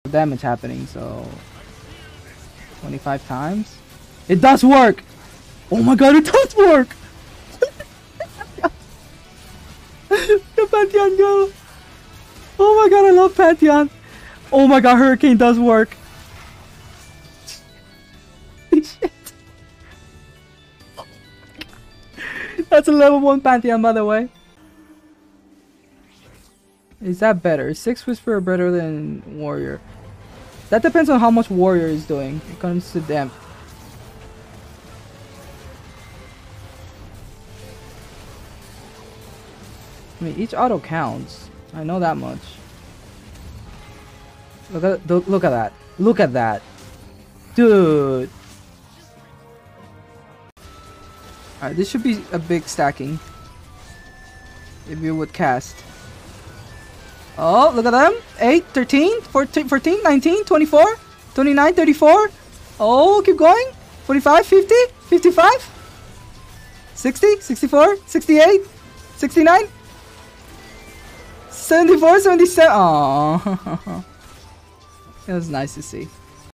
damage happening, so 25 times. It does work! Oh my god, it does work! The Pantheon go! Oh my god, I love Pantheon! Oh my god, Hurricane does work! Shit! That's a level 1 Pantheon, by the way. Is that better? Is 6 Whisperer better than Warrior? That depends on how much Warrior is doing when it comes to them. I mean, each auto counts. I know that much. Look at that. Look at that. Dude. Alright, this should be a big stacking. If you would cast. Oh, look at them. 8, 13, 14, 19, 24, 29, 34. Oh, keep going. 45, 50, 55, 60, 64, 68, 69, 74, 77. Aww. It was nice to see.